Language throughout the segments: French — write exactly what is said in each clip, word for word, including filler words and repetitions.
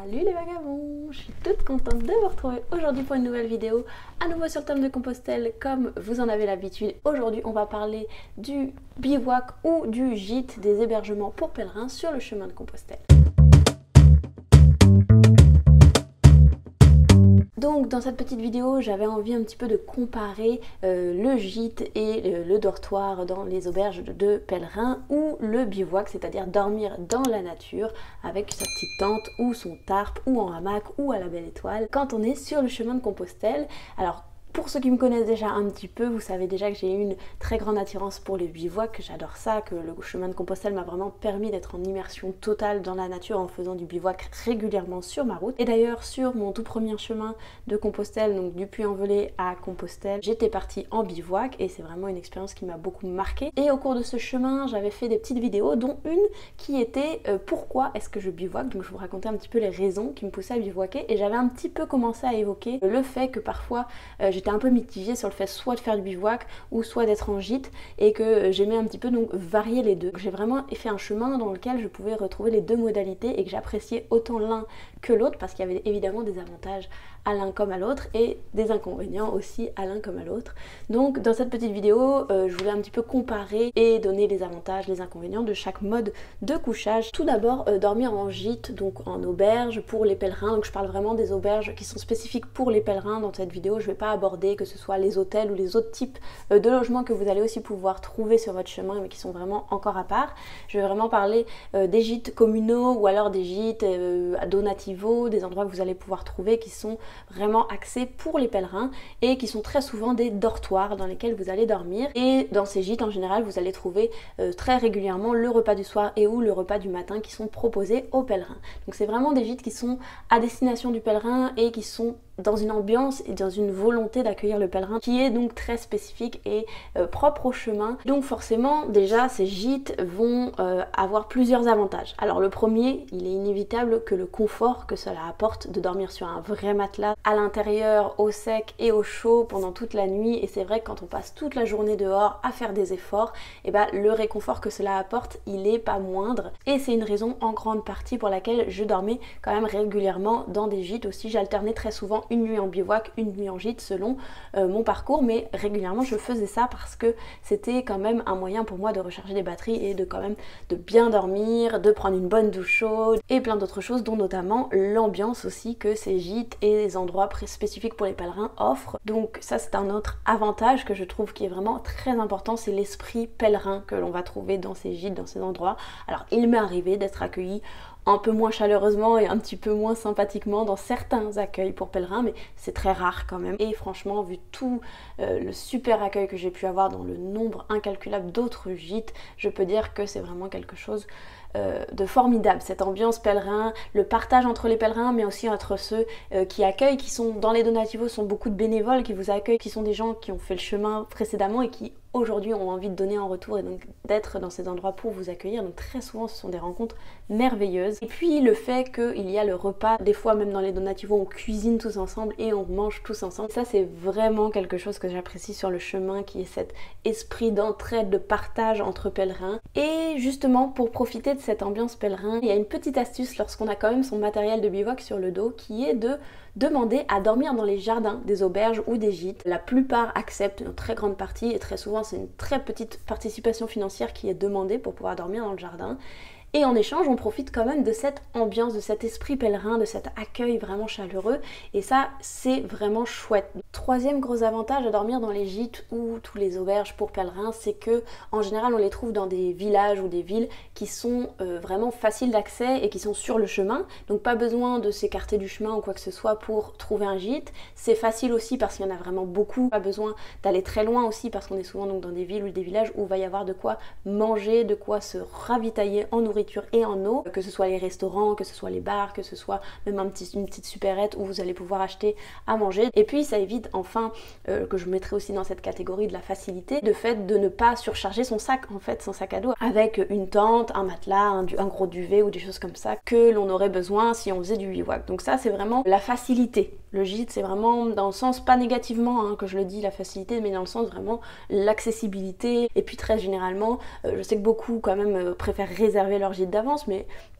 Salut les vagabonds, je suis toute contente de vous retrouver aujourd'hui pour une nouvelle vidéo, à nouveau sur le thème de Compostelle comme vous en avez l'habitude. Aujourd'hui on va parler du bivouac ou du gîte, des hébergements pour pèlerins sur le chemin de Compostelle. Donc dans cette petite vidéo, j'avais envie un petit peu de comparer euh, le gîte et le, le dortoir dans les auberges de, de pèlerins ou le bivouac, c'est-à-dire dormir dans la nature avec sa petite tente ou son tarp ou en hamac ou à la belle étoile quand on est sur le chemin de Compostelle. Alors pour ceux qui me connaissent déjà un petit peu, vous savez déjà que j'ai une très grande attirance pour les bivouacs, que j'adore ça, que le chemin de Compostelle m'a vraiment permis d'être en immersion totale dans la nature en faisant du bivouac régulièrement sur ma route. Et d'ailleurs sur mon tout premier chemin de Compostelle, donc du Puy-en-Velay à Compostelle, j'étais partie en bivouac et c'est vraiment une expérience qui m'a beaucoup marquée. Et au cours de ce chemin, j'avais fait des petites vidéos, dont une qui était euh, pourquoi est-ce que je bivouac. Donc je vous racontais un petit peu les raisons qui me poussaient à bivouaquer et j'avais un petit peu commencé à évoquer le fait que parfois euh, j'étais un peu mitigée sur le fait soit de faire du bivouac ou soit d'être en gîte et que j'aimais un petit peu donc varier les deux. J'ai vraiment fait un chemin dans lequel je pouvais retrouver les deux modalités et que j'appréciais autant l'un que l'autre parce qu'il y avait évidemment des avantages à l'un comme à l'autre et des inconvénients aussi à l'un comme à l'autre. Donc dans cette petite vidéo, euh, je voulais un petit peu comparer et donner les avantages, les inconvénients de chaque mode de couchage. Tout d'abord, euh, dormir en gîte, donc en auberge pour les pèlerins. Donc je parle vraiment des auberges qui sont spécifiques pour les pèlerins dans cette vidéo. Je ne vais pas aborder que ce soit les hôtels ou les autres types euh, de logements que vous allez aussi pouvoir trouver sur votre chemin mais qui sont vraiment encore à part. Je vais vraiment parler euh, des gîtes communaux ou alors des gîtes euh, à donativo, des endroits que vous allez pouvoir trouver qui sont vraiment axés pour les pèlerins et qui sont très souvent des dortoirs dans lesquels vous allez dormir. Et dans ces gîtes en général vous allez trouver euh, très régulièrement le repas du soir et ou le repas du matin qui sont proposés aux pèlerins. Donc c'est vraiment des gîtes qui sont à destination du pèlerin et qui sont dans une ambiance et dans une volonté d'accueillir le pèlerin qui est donc très spécifique et euh, propre au chemin. Donc forcément déjà ces gîtes vont euh, avoir plusieurs avantages. Alors le premier, il est inévitable que le confort que cela apporte de dormir sur un vrai matelas à l'intérieur, au sec et au chaud pendant toute la nuit. Et c'est vrai que quand on passe toute la journée dehors à faire des efforts, et ben le réconfort que cela apporte, il est pas moindre. Et c'est une raison en grande partie pour laquelle je dormais quand même régulièrement dans des gîtes aussi. J'alternais très souvent une nuit en bivouac, une nuit en gîte selon euh, mon parcours, mais régulièrement je faisais ça parce que c'était quand même un moyen pour moi de recharger des batteries et de quand même de bien dormir, de prendre une bonne douche chaude et plein d'autres choses, dont notamment l'ambiance aussi que ces gîtes et les endroits spécifiques pour les pèlerins offrent. Donc ça c'est un autre avantage que je trouve qui est vraiment très important, c'est l'esprit pèlerin que l'on va trouver dans ces gîtes, dans ces endroits. Alors il m'est arrivé d'être accueilli un peu moins chaleureusement et un petit peu moins sympathiquement dans certains accueils pour pèlerins, mais c'est très rare quand même. Et franchement, vu tout euh, le super accueil que j'ai pu avoir dans le nombre incalculable d'autres gîtes, je peux dire que c'est vraiment quelque chose euh, de formidable. Cette ambiance pèlerin, le partage entre les pèlerins, mais aussi entre ceux euh, qui accueillent, qui sont dans les donativos, sont beaucoup de bénévoles qui vous accueillent, qui sont des gens qui ont fait le chemin précédemment et qui aujourd'hui ont envie de donner en retour et donc d'être dans ces endroits pour vous accueillir. Donc très souvent ce sont des rencontres merveilleuses. Et puis le fait qu'il y a le repas, des fois même dans les donativos on cuisine tous ensemble et on mange tous ensemble. Ça c'est vraiment quelque chose que j'apprécie sur le chemin, qui est cet esprit d'entraide, de partage entre pèlerins. Et justement pour profiter de cette ambiance pèlerin, il y a une petite astuce lorsqu'on a quand même son matériel de bivouac sur le dos qui est de demander à dormir dans les jardins des auberges ou des gîtes. La plupart acceptent, une très grande partie, et très souvent c'est une très petite participation financière qui est demandée pour pouvoir dormir dans le jardin. Et en échange, on profite quand même de cette ambiance, de cet esprit pèlerin, de cet accueil vraiment chaleureux. Et ça, c'est vraiment chouette. Troisième gros avantage à dormir dans les gîtes ou tous les auberges pour pèlerins, c'est que en général, on les trouve dans des villages ou des villes qui sont euh, vraiment faciles d'accès et qui sont sur le chemin. Donc pas besoin de s'écarter du chemin ou quoi que ce soit pour trouver un gîte. C'est facile aussi parce qu'il y en a vraiment beaucoup. Pas besoin d'aller très loin aussi parce qu'on est souvent donc dans des villes ou des villages où il va y avoir de quoi manger, de quoi se ravitailler en nourriture et en eau, que ce soit les restaurants, que ce soit les bars, que ce soit même un petit, une petite supérette où vous allez pouvoir acheter à manger. Et puis ça évite enfin, euh, que je mettrai aussi dans cette catégorie de la facilité, de fait de ne pas surcharger son sac, en fait son sac à dos avec une tente, un matelas, un, un gros duvet ou des choses comme ça que l'on aurait besoin si on faisait du bivouac. Donc ça c'est vraiment la facilité. Le gîte c'est vraiment dans le sens, pas négativement hein, que je le dis la facilité, mais dans le sens vraiment l'accessibilité. Et puis très généralement, euh, je sais que beaucoup quand même euh, préfèrent réserver leur gîte d'avance, mais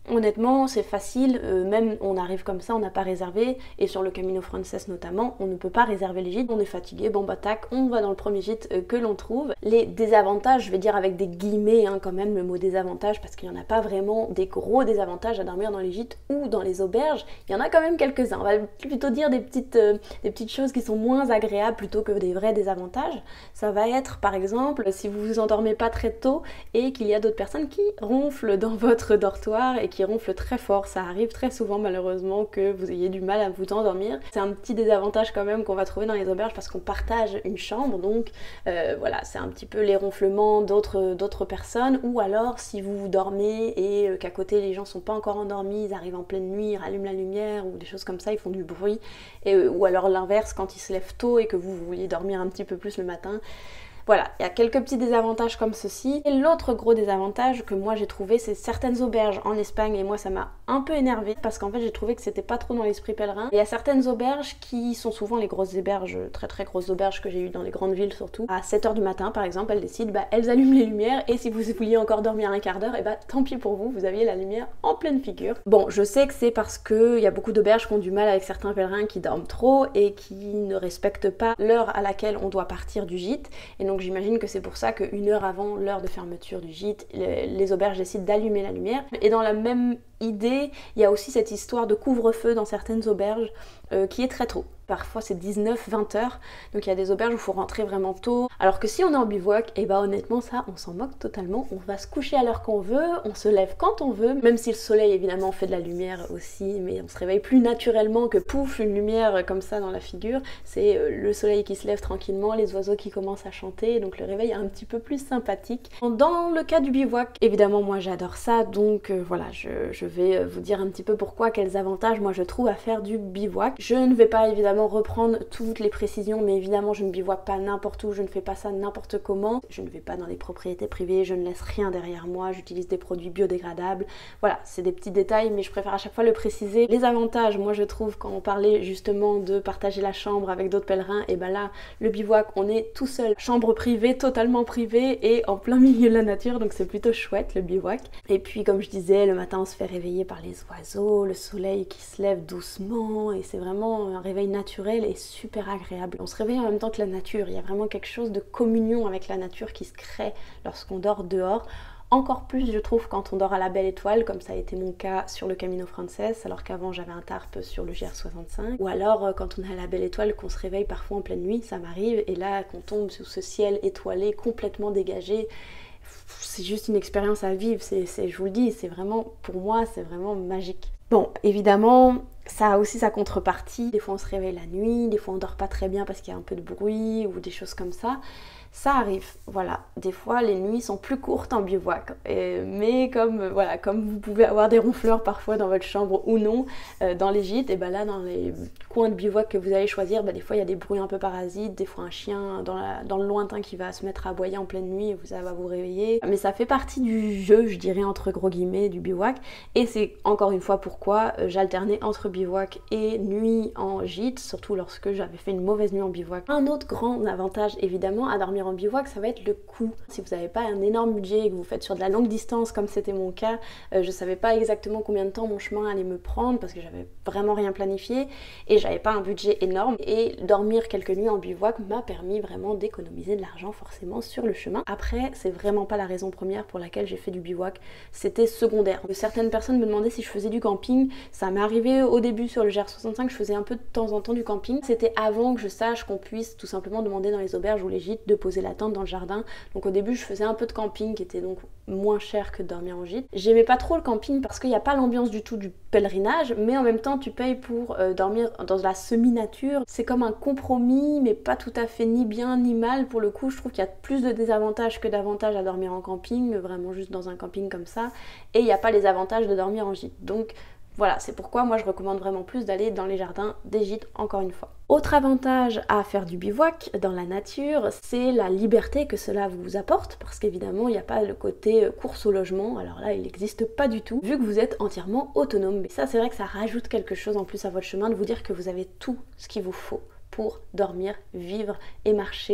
Honnêtement, c'est facile, euh, même on arrive comme ça, on n'a pas réservé, et sur le Camino Frances notamment, on ne peut pas réserver les gîtes, on est fatigué, bon bah tac, on va dans le premier gîte euh, que l'on trouve. Les désavantages, je vais dire avec des guillemets hein, quand même le mot désavantage, parce qu'il n'y en a pas vraiment des gros désavantages à dormir dans les gîtes ou dans les auberges, il y en a quand même quelques-uns, on va plutôt dire des petites, euh, des petites choses qui sont moins agréables plutôt que des vrais désavantages. Ça va être par exemple, si vous vous endormez pas très tôt et qu'il y a d'autres personnes qui ronflent dans votre dortoir et qui ronfle très fort. Ça arrive très souvent malheureusement que vous ayez du mal à vous endormir. C'est un petit désavantage quand même qu'on va trouver dans les auberges parce qu'on partage une chambre, donc euh, voilà, c'est un petit peu les ronflements d'autres d'autres personnes, ou alors si vous dormez et euh, qu'à côté les gens sont pas encore endormis, ils arrivent en pleine nuit, ils rallument la lumière ou des choses comme ça, ils font du bruit, et, euh, ou alors l'inverse quand ils se lèvent tôt et que vous, vous vouliez dormir un petit peu plus le matin. Voilà, il y a quelques petits désavantages comme ceci. Et l'autre gros désavantage que moi j'ai trouvé, c'est certaines auberges en Espagne, et moi ça m'a un peu énervée parce qu'en fait j'ai trouvé que c'était pas trop dans l'esprit pèlerin. Il y a certaines auberges qui sont souvent les grosses auberges, très très grosses auberges que j'ai eues dans les grandes villes surtout. À sept heures du matin par exemple, elles décident, bah elles allument les lumières, et si vous vouliez encore dormir un quart d'heure, et bah tant pis pour vous, vous aviez la lumière en pleine figure. Bon, je sais que c'est parce qu'il y a beaucoup d'auberges qui ont du mal avec certains pèlerins qui dorment trop et qui ne respectent pas l'heure à laquelle on doit partir du gîte, et donc j'imagine que c'est pour ça qu'une heure avant l'heure de fermeture du gîte, les, les auberges décident d'allumer la lumière. Et dans la même idée, il y a aussi cette histoire de couvre-feu dans certaines auberges euh, qui est très tôt. Parfois c'est dix-neuf vingt heures, donc il y a des auberges où il faut rentrer vraiment tôt. Alors que si on est en bivouac, et bah honnêtement ça on s'en moque totalement, on va se coucher à l'heure qu'on veut, on se lève quand on veut, même si le soleil évidemment fait de la lumière aussi, mais on se réveille plus naturellement que pouf, une lumière comme ça dans la figure. C'est euh, le soleil qui se lève tranquillement, les oiseaux qui commencent à chanter, donc le réveil est un petit peu plus sympathique. Dans le cas du bivouac, évidemment moi j'adore ça, donc euh, voilà, je, je vais vous dire un petit peu pourquoi, quels avantages moi je trouve à faire du bivouac. Je ne vais pas évidemment reprendre toutes les précisions, mais évidemment je ne bivouaque pas n'importe où, je ne fais pas ça n'importe comment, je ne vais pas dans les propriétés privées, je ne laisse rien derrière moi, j'utilise des produits biodégradables, voilà, c'est des petits détails mais je préfère à chaque fois le préciser. Les avantages, moi je trouve, quand on parlait justement de partager la chambre avec d'autres pèlerins, et ben là le bivouac on est tout seul, chambre privée, totalement privée et en plein milieu de la nature, donc c'est plutôt chouette le bivouac. Et puis comme je disais, le matin on se fait réveiller par les oiseaux, le soleil qui se lève doucement, et c'est vraiment un réveil naturel et super agréable. On se réveille en même temps que la nature, il y a vraiment quelque chose de communion avec la nature qui se crée lorsqu'on dort dehors. Encore plus je trouve quand on dort à la belle étoile, comme ça a été mon cas sur le Camino Frances, alors qu'avant j'avais un tarp sur le G R soixante-cinq, ou alors quand on est à la belle étoile qu'on se réveille parfois en pleine nuit, ça m'arrive, et là qu'on tombe sous ce ciel étoilé complètement dégagé, c'est juste une expérience à vivre, c'est, c'est, je vous le dis, c'est vraiment, pour moi c'est vraiment magique. Bon, évidemment, ça a aussi sa contrepartie. Des fois on se réveille la nuit, des fois on dort pas très bien parce qu'il y a un peu de bruit ou des choses comme ça. Ça arrive, voilà. Des fois les nuits sont plus courtes en bivouac, et, mais comme euh, voilà, comme vous pouvez avoir des ronfleurs parfois dans votre chambre ou non, euh, dans les gîtes, et ben là dans les coins de bivouac que vous allez choisir, ben des fois il y a des bruits un peu parasites, des fois un chien dans, la, dans le lointain qui va se mettre à aboyer en pleine nuit et vous, ça va vous réveiller. Mais ça fait partie du jeu, je dirais entre gros guillemets, du bivouac, et c'est encore une fois pourquoi euh, j'alternais entre bivouac et nuit en gîte, surtout lorsque j'avais fait une mauvaise nuit en bivouac. Un autre grand avantage évidemment à dormir en bivouac, ça va être le coût. Si vous n'avez pas un énorme budget et que vous faites sur de la longue distance comme c'était mon cas, euh, je savais pas exactement combien de temps mon chemin allait me prendre parce que j'avais vraiment rien planifié et j'avais pas un budget énorme, et dormir quelques nuits en bivouac m'a permis vraiment d'économiser de l'argent forcément sur le chemin. Après, c'est vraiment pas la raison première pour laquelle j'ai fait du bivouac, c'était secondaire. Certaines personnes me demandaient si je faisais du camping, ça m'est arrivé au début sur le G R soixante-cinq, je faisais un peu de temps en temps du camping. C'était avant que je sache qu'on puisse tout simplement demander dans les auberges ou les gîtes de poser la tente dans le jardin. Donc au début je faisais un peu de camping qui était donc moins cher que de dormir en gîte. J'aimais pas trop le camping parce qu'il n'y a pas l'ambiance du tout du pèlerinage, mais en même temps tu payes pour euh, dormir dans la semi-nature. C'est comme un compromis mais pas tout à fait ni bien ni mal. Pour le coup je trouve qu'il y a plus de désavantages que d'avantages à dormir en camping, vraiment juste dans un camping comme ça, et il n'y a pas les avantages de dormir en gîte. Donc voilà, c'est pourquoi moi je recommande vraiment plus d'aller dans les jardins des gîtes, encore une fois. Autre avantage à faire du bivouac dans la nature, c'est la liberté que cela vous apporte, parce qu'évidemment il n'y a pas le côté course au logement, alors là il n'existe pas du tout, vu que vous êtes entièrement autonome. Mais ça c'est vrai que ça rajoute quelque chose en plus à votre chemin, de vous dire que vous avez tout ce qu'il vous faut pour dormir, vivre et marcher.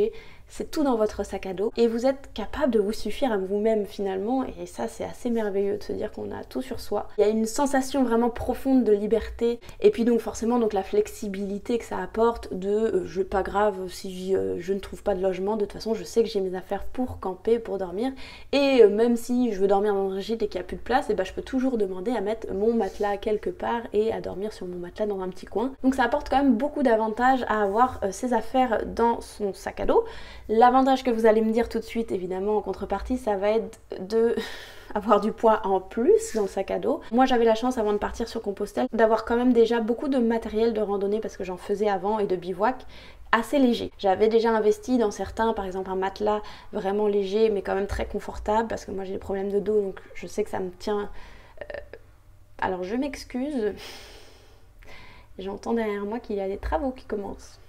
c'est tout dans votre sac à dos et vous êtes capable de vous suffire à vous-même finalement, et ça c'est assez merveilleux de se dire qu'on a tout sur soi. Il y a une sensation vraiment profonde de liberté, et puis donc forcément donc la flexibilité que ça apporte de euh, je, pas grave si euh, je ne trouve pas de logement, de toute façon je sais que j'ai mes affaires pour camper, pour dormir, et euh, même si je veux dormir dans un gîte et qu'il n'y a plus de place, et ben je peux toujours demander à mettre mon matelas quelque part et à dormir sur mon matelas dans un petit coin. Donc ça apporte quand même beaucoup d'avantages à avoir euh, ses affaires dans son sac à dos. L'avantage que vous allez me dire tout de suite, évidemment, en contrepartie, ça va être de avoir du poids en plus dans le sac à dos. Moi, j'avais la chance, avant de partir sur Compostelle, d'avoir quand même déjà beaucoup de matériel de randonnée, parce que j'en faisais avant, et de bivouac, assez léger. J'avais déjà investi dans certains, par exemple un matelas vraiment léger, mais quand même très confortable, parce que moi j'ai des problèmes de dos, donc je sais que ça me tient... Euh... Alors je m'excuse, j'entends derrière moi qu'il y a des travaux qui commencent.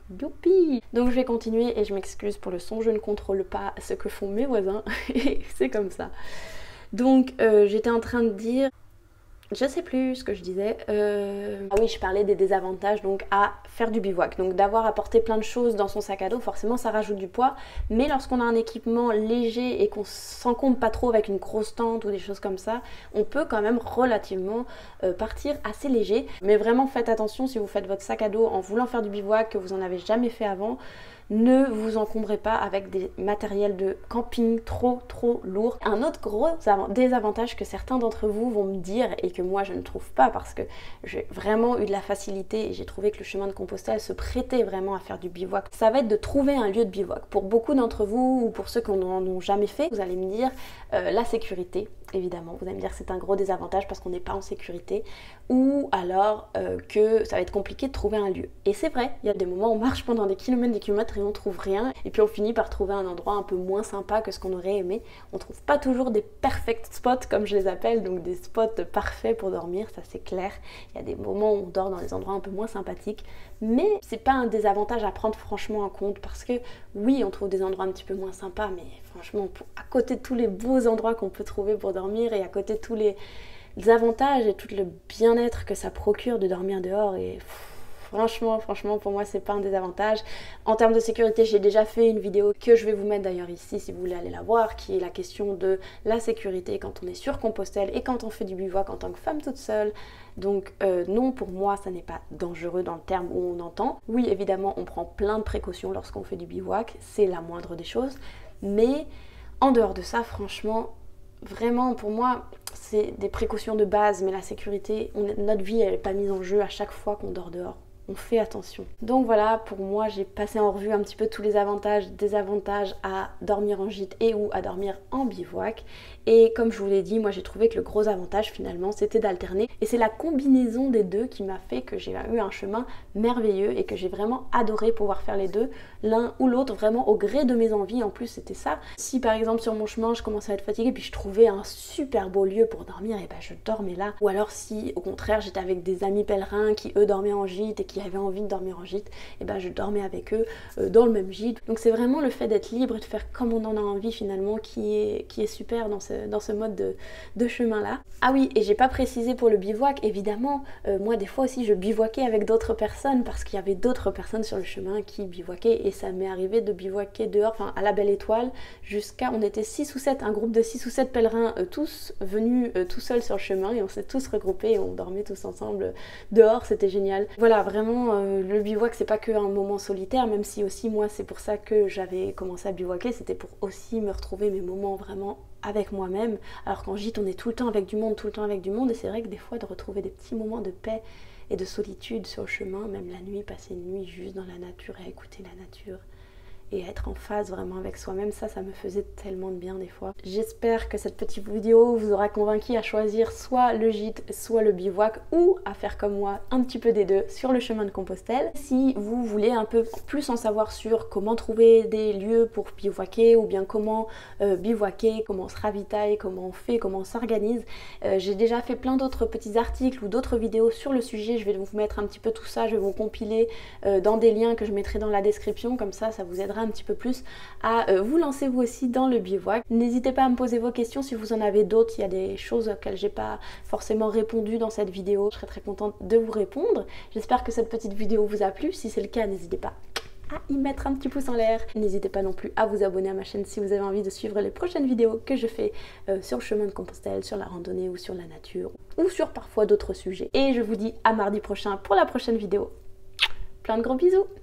Youpi! Donc je vais continuer et je m'excuse pour le son, je ne contrôle pas ce que font mes voisins et c'est comme ça. Donc euh, j'étais en train de dire, je sais plus ce que je disais, euh... ah oui, je parlais des désavantages donc à faire du bivouac, donc d'avoir apporté plein de choses dans son sac à dos, forcément ça rajoute du poids, mais lorsqu'on a un équipement léger et qu'on s'encombre pas trop avec une grosse tente ou des choses comme ça, on peut quand même relativement euh, partir assez léger, mais vraiment faites attention si vous faites votre sac à dos en voulant faire du bivouac, que vous en avez jamais fait avant. Ne vous encombrez pas avec des matériels de camping trop trop lourds. Un autre gros désavantage que certains d'entre vous vont me dire et que moi je ne trouve pas, parce que j'ai vraiment eu de la facilité et j'ai trouvé que le chemin de Compostelle se prêtait vraiment à faire du bivouac, ça va être de trouver un lieu de bivouac. Pour beaucoup d'entre vous ou pour ceux qui n'en ont jamais fait, vous allez me dire euh, la sécurité. Évidemment, vous allez me dire que c'est un gros désavantage parce qu'on n'est pas en sécurité, ou alors euh, que ça va être compliqué de trouver un lieu. Et c'est vrai, il y a des moments où on marche pendant des kilomètres, des kilomètres et on trouve rien, et puis on finit par trouver un endroit un peu moins sympa que ce qu'on aurait aimé. On trouve pas toujours des perfect spots comme je les appelle, donc des spots parfaits pour dormir, ça c'est clair. Il y a des moments où on dort dans des endroits un peu moins sympathiques, mais c'est pas un désavantage à prendre franchement en compte, parce que oui, on trouve des endroits un petit peu moins sympas, mais franchement, à côté de tous les beaux endroits qu'on peut trouver pour dormir et à côté de tous les avantages et tout le bien-être que ça procure de dormir dehors, et franchement, franchement, pour moi, c'est pas un désavantage. En termes de sécurité, j'ai déjà fait une vidéo que je vais vous mettre d'ailleurs ici si vous voulez aller la voir, qui est la question de la sécurité quand on est sur Compostelle et quand on fait du bivouac en tant que femme toute seule. Donc euh, non, pour moi, ça n'est pas dangereux dans le terme où on entend. Oui, évidemment, on prend plein de précautions lorsqu'on fait du bivouac, c'est la moindre des choses. Mais en dehors de ça, franchement, vraiment pour moi, c'est des précautions de base, mais la sécurité, on est, notre vie, elle n'est pas mise en jeu à chaque fois qu'on dort dehors. On fait attention. Donc voilà, pour moi, j'ai passé en revue un petit peu tous les avantages, désavantages à dormir en gîte et ou à dormir en bivouac. Et comme je vous l'ai dit, moi j'ai trouvé que le gros avantage finalement, c'était d'alterner. Et c'est la combinaison des deux qui m'a fait que j'ai eu un chemin merveilleux et que j'ai vraiment adoré pouvoir faire les deux, l'un ou l'autre, vraiment au gré de mes envies. En plus, c'était ça. Si par exemple sur mon chemin, je commençais à être fatiguée puis je trouvais un super beau lieu pour dormir, et ben je dormais là. Ou alors si au contraire, j'étais avec des amis pèlerins qui eux dormaient en gîte et qui avaient envie de dormir en gîte, et ben je dormais avec eux euh, dans le même gîte. Donc c'est vraiment le fait d'être libre et de faire comme on en a envie finalement qui est, qui est super dans ce, dans ce mode de, de chemin là. Ah oui, et j'ai pas précisé pour le bivouac, évidemment, euh, moi des fois aussi je bivouaquais avec d'autres personnes parce qu'il y avait d'autres personnes sur le chemin qui bivouaquaient, et ça m'est arrivé de bivouaquer dehors, enfin à la Belle Étoile, jusqu'à, on était six ou sept, un groupe de six ou sept pèlerins, euh, tous venus euh, tout seuls sur le chemin, et on s'est tous regroupés et on dormait tous ensemble euh, dehors, c'était génial. Voilà, vraiment euh, le bivouac c'est pas que un moment solitaire, même si aussi moi c'est pour ça que j'avais commencé à bivouaquer, c'était pour aussi me retrouver mes moments vraiment avec moi-même, alors qu'en gîte on est tout le temps avec du monde, tout le temps avec du monde, et c'est vrai que des fois de retrouver des petits moments de paix et de solitude sur le chemin, même la nuit, passer une nuit juste dans la nature et à écouter la nature et être en phase vraiment avec soi-même, ça, ça me faisait tellement de bien des fois. J'espère que cette petite vidéo vous aura convaincu à choisir soit le gîte, soit le bivouac, ou à faire comme moi, un petit peu des deux sur le chemin de Compostelle. Si vous voulez un peu plus en savoir sur comment trouver des lieux pour bivouaquer, ou bien comment euh, bivouaquer, comment on se ravitaille, comment on fait, comment on s'organise, euh, j'ai déjà fait plein d'autres petits articles ou d'autres vidéos sur le sujet. Je vais vous mettre un petit peu tout ça, je vais vous compiler euh, dans des liens que je mettrai dans la description, comme ça, ça vous aidera un petit peu plus à euh, vous lancer vous aussi dans le bivouac. N'hésitez pas à me poser vos questions si vous en avez d'autres, il y a des choses auxquelles j'ai pas forcément répondu dans cette vidéo, je serais très contente de vous répondre. J'espère que cette petite vidéo vous a plu, si c'est le cas n'hésitez pas à y mettre un petit pouce en l'air. N'hésitez pas non plus à vous abonner à ma chaîne si vous avez envie de suivre les prochaines vidéos que je fais euh, sur le chemin de Compostelle, sur la randonnée ou sur la nature ou sur parfois d'autres sujets. Et je vous dis à mardi prochain pour la prochaine vidéo. Plein de gros bisous!